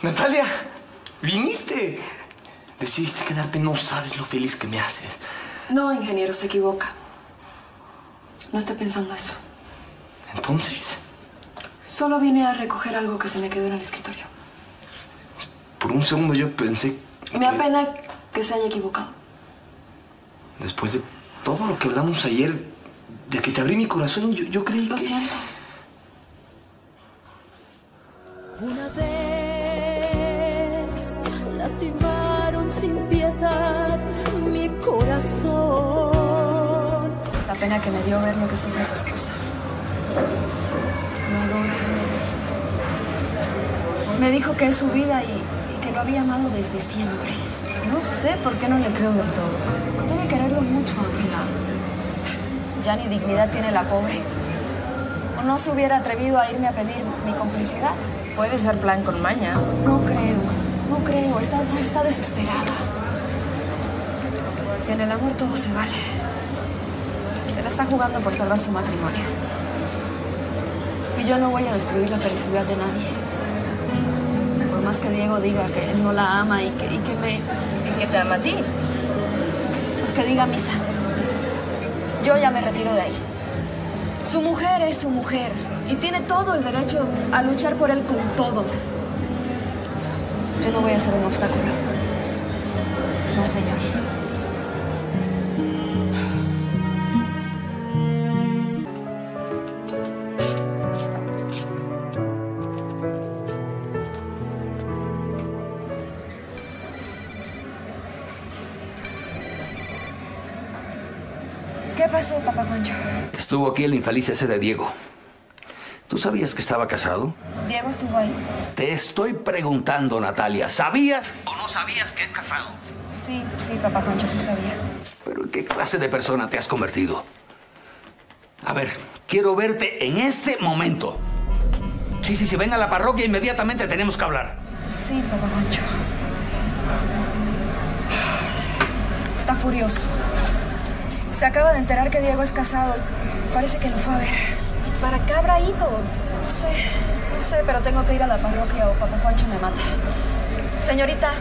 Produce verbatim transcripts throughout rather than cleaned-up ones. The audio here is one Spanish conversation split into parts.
Natalia, viniste. Decidiste quedarte, no sabes lo feliz que me haces. No, ingeniero, se equivoca. No está pensando eso. Entonces... Solo vine a recoger algo que se me quedó en el escritorio. Por un segundo yo pensé... Me que... apena que se haya equivocado. Después de todo lo que hablamos ayer, de que te abrí mi corazón, yo, yo creí Lo que... siento. Una vez lastimaron sin piedad mi corazón. La pena que me dio ver lo que sufre su esposa. Lo adora. Me dijo que es su vida y, y que lo había amado desde siempre. No sé por qué no le creo del todo. Debe quererlo mucho, Ángela. Ya ni dignidad tiene la pobre. ¿O no se hubiera atrevido a irme a pedir mi complicidad? Puede ser plan con maña. No creo, no creo. Está, está desesperada. En el amor todo se vale. Se la está jugando por salvar su matrimonio. Y yo no voy a destruir la felicidad de nadie. Por más que Diego diga que él no la ama y que, y que me... ¿Y qué te ama a ti? Pues que diga misa. Yo ya me retiro de ahí. Su mujer es su mujer. Y tiene todo el derecho a luchar por él con todo. Yo no voy a ser un obstáculo. No, señor. ¿Qué pasó, papá Concho? Estuvo aquí el infeliz ese de Diego. ¿Tú sabías que estaba casado? Diego estuvo ahí. Te estoy preguntando, Natalia. ¿Sabías o no sabías que es casado? Sí, sí, papá Concho, sí sabía. ¿Pero en qué clase de persona te has convertido? A ver, quiero verte en este momento. Sí, sí, sí, ven a la parroquia inmediatamente, tenemos que hablar. Sí, papá Concho. Está furioso. Se acaba de enterar que Diego es casado y parece que lo fue a ver. ¿Para qué habrá ido? No sé, no sé, pero tengo que ir a la parroquia o papá Juancho me mata. Señorita.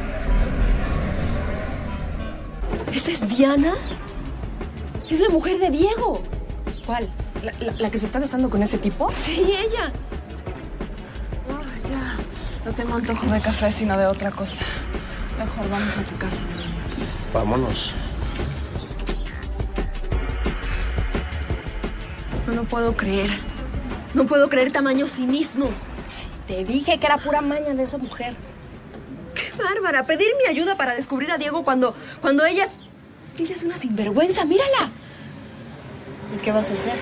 ¿Esa es Diana? Es la mujer de Diego. ¿Cuál? ¿La, la, la que se está besando con ese tipo? Sí, ella. Oh, ya. No tengo antojo de café, sino de otra cosa. Mejor vamos a tu casa. Vámonos. No lo puedo creer. No puedo creer tamaño cinismo. Te dije que era pura maña de esa mujer. ¡Qué bárbara! Pedir mi ayuda para descubrir a Diego cuando, cuando ella es... Ella es una sinvergüenza, mírala. ¿Y qué vas a hacer?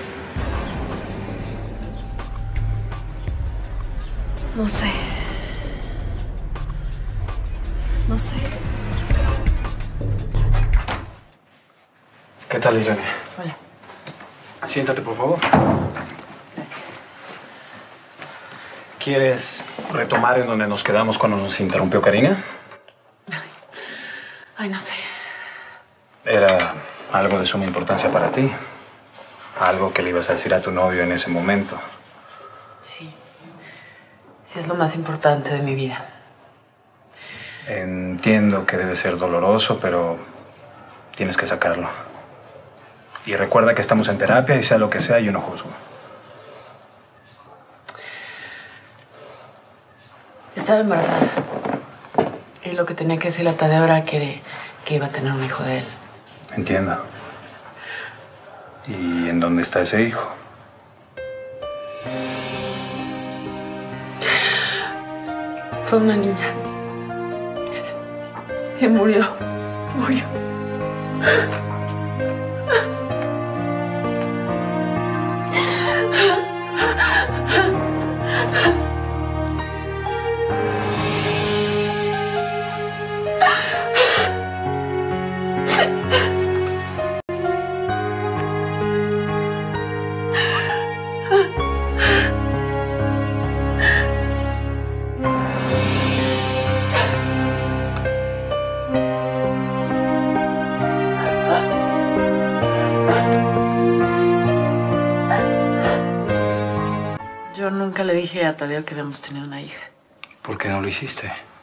No sé. No sé. ¿Qué tal, Irene? Hola. Siéntate, por favor. Gracias. ¿Quieres retomar en donde nos quedamos cuando nos interrumpió Karina? Ay, ay, no sé. Era algo de suma importancia para ti. Algo que le ibas a decir a tu novio en ese momento. Sí. Sí, es lo más importante de mi vida. Entiendo que debe ser doloroso, pero tienes que sacarlo. Y recuerda que estamos en terapia y sea lo que sea, yo no juzgo. Estaba embarazada. Y lo que tenía que decirle a Tadeo era que, que iba a tener un hijo de él. Entiendo. ¿Y en dónde está ese hijo? Fue una niña. Y murió. Murió. Yo nunca le dije a Tadeo que habíamos tenido una hija. ¿Por qué no lo hiciste?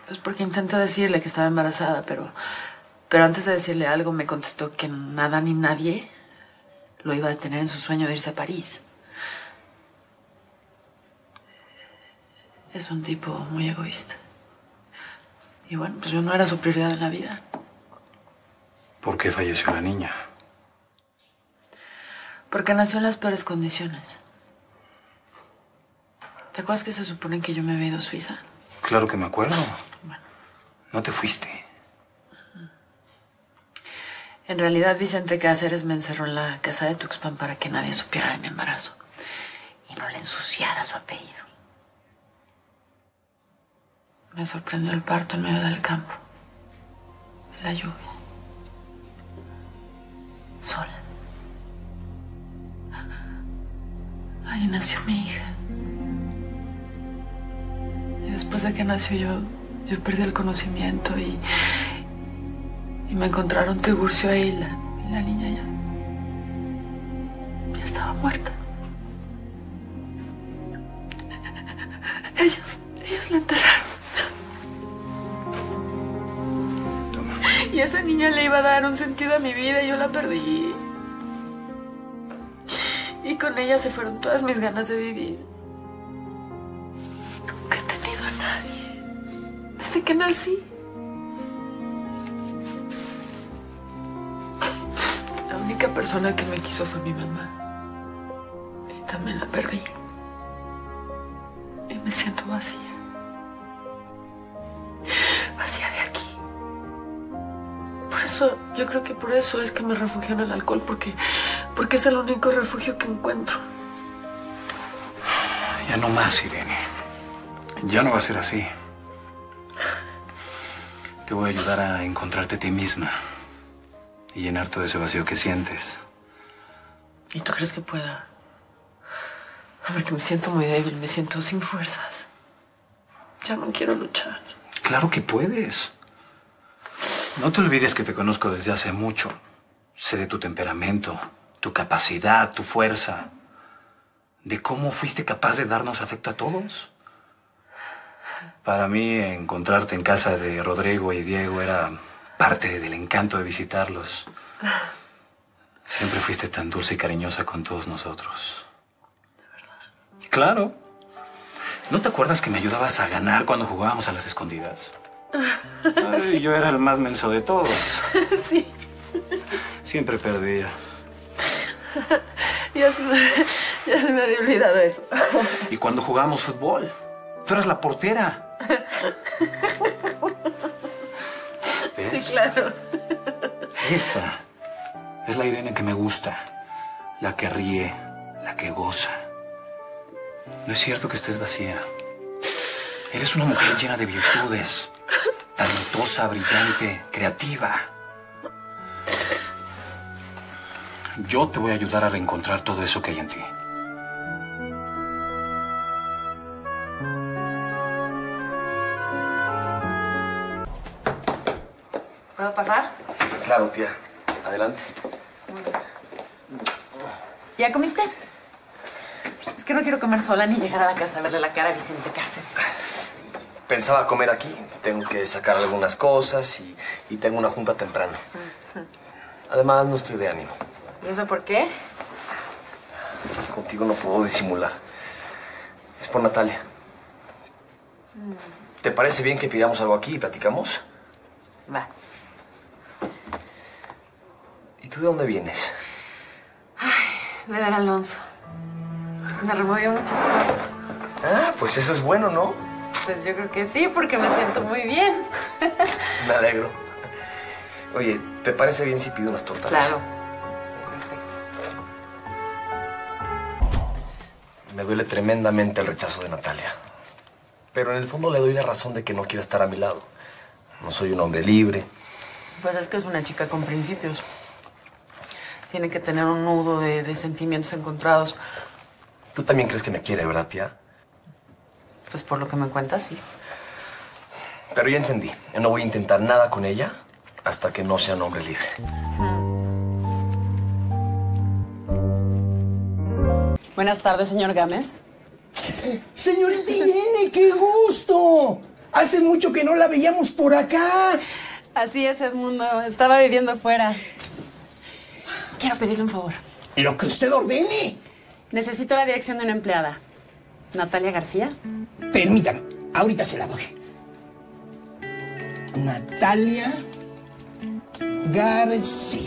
Pues porque intenté decirle que estaba embarazada, pero... Pero antes de decirle algo me contestó que nada ni nadie lo iba a detener en su sueño de irse a París. Es un tipo muy egoísta. Y bueno, pues yo no era su prioridad en la vida. ¿Por qué falleció la niña? Porque nació en las peores condiciones. ¿Te acuerdas que se supone que yo me había ido a Suiza? Claro que me acuerdo. Bueno. No te fuiste. En realidad, Vicente Cáceres me encerró en la casa de Tuxpan para que nadie supiera de mi embarazo. Y no le ensuciara su apellido. Me sorprendió el parto en medio del campo. En la lluvia. Sola. Ahí nació mi hija. Y después de que nació yo, yo perdí el conocimiento y... Y me encontraron Tiburcio e Hila. Y la niña ya... Ya estaba muerta. Ellos... Ellos la enterraron. Toma. Y esa niña le iba a dar un sentido a mi vida y yo la perdí. Y con ella se fueron todas mis ganas de vivir. Nunca he tenido a nadie. Desde que nací. La única persona que me quiso fue mi mamá. Y también la perdí. Y me siento vacía. Vacía de aquí. Por eso, yo creo que por eso es que me refugio en el alcohol, porque, porque es el único refugio que encuentro. Ya no más, Irene. Ya no va a ser así. Te voy a ayudar a encontrarte a ti misma y llenar todo ese vacío que sientes. ¿Y tú crees que pueda? A ver, que me siento muy débil, me siento sin fuerzas. Ya no quiero luchar. Claro que puedes. No te olvides que te conozco desde hace mucho. Sé de tu temperamento, tu capacidad, tu fuerza. De cómo fuiste capaz de darnos afecto a todos. Para mí, encontrarte en casa de Rodrigo y Diego era parte del encanto de visitarlos. Siempre fuiste tan dulce y cariñosa con todos nosotros. ¿De verdad? Claro. ¿No te acuerdas que me ayudabas a ganar cuando jugábamos a las escondidas? Ay, yo era el más menso de todos. Sí. Siempre perdía. Ya se me, ya se me había olvidado eso. Y cuando jugábamos fútbol, tú eras la portera. ¿Ves? Sí, claro. Esta es la Irene que me gusta. La que ríe, la que goza. No es cierto que estés vacía. Eres una mujer llena de virtudes. Talentosa, brillante, creativa. Yo te voy a ayudar a reencontrar todo eso que hay en ti. ¿Puedo pasar? Claro, tía. Adelante. ¿Ya comiste? Es que no quiero comer sola ni llegar a la casa a verle la cara a Vicente Cáceres. Pensaba comer aquí. Tengo que sacar algunas cosas y, y tengo una junta temprano. Uh-huh. Además, no estoy de ánimo. ¿Y eso por qué? Contigo no puedo disimular. Es por Natalia. Mm. ¿Te parece bien que pidamos algo aquí y platicamos? Va. ¿Y tú de dónde vienes? Ay, de ver a Alonso. Me removió muchas cosas. Ah, pues eso es bueno, ¿no? Pues yo creo que sí, porque me siento muy bien. Me alegro. Oye, ¿te parece bien si pido unas tortas? Claro. Me duele tremendamente el rechazo de Natalia. Pero en el fondo le doy la razón de que no quiere estar a mi lado. No soy un hombre libre. Pues es que es una chica con principios. Tiene que tener un nudo de, de sentimientos encontrados. ¿Tú también crees que me quiere, verdad, tía? Pues por lo que me cuentas, sí. Pero ya entendí. Yo no voy a intentar nada con ella hasta que no sea un hombre libre. Buenas tardes, señor Gámez. Señorita Irene, qué gusto. Hace mucho que no la veíamos por acá. Así es, Edmundo. Estaba viviendo fuera. Quiero pedirle un favor. Lo que usted ordene. Necesito la dirección de una empleada. ¿Natalia García? Permítame, ahorita se la doy. Natalia García.